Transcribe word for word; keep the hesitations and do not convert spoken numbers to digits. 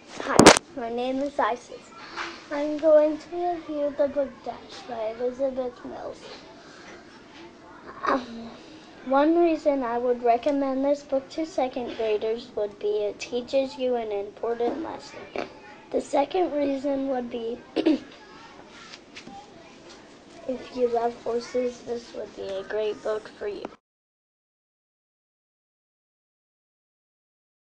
Hi, my name is Isis. I'm going to review the book Dash by Elizabeth Mills. Um, one reason I would recommend this book to second graders would be it teaches you an important lesson. The second reason would be if you love horses, this would be a great book for you.